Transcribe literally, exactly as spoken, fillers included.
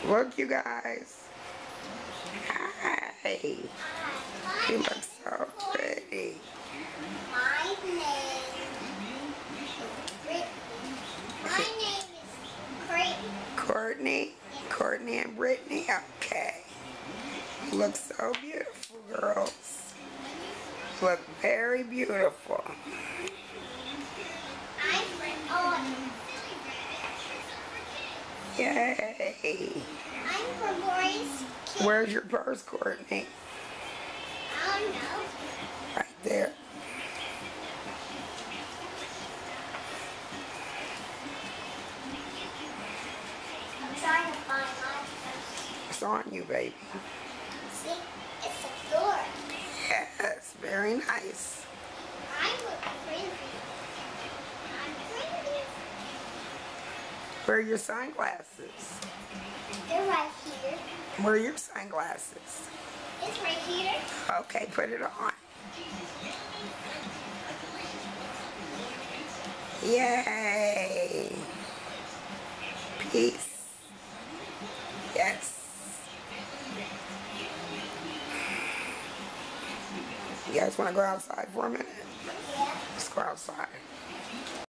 Look, you guys. Hi. You look so pretty. My name is Brittany. My name is Courtney. Courtney? Courtney and Brittany? Okay. You look so beautiful, girls. You look very beautiful. I'm from Yay. I'm from Boys Kids. Where's your purse, Courtney? I don't know. Right there. I'm trying to find my purse. It's on you, baby. See, it's a door. Yes, very nice. I look pretty. I'm pretty. Where are your sunglasses? They're right here. Where are your sunglasses? It's right here. Okay, put it on. Yay! Peace. Yes. You guys want to go outside for a minute? Yeah. Let's go outside.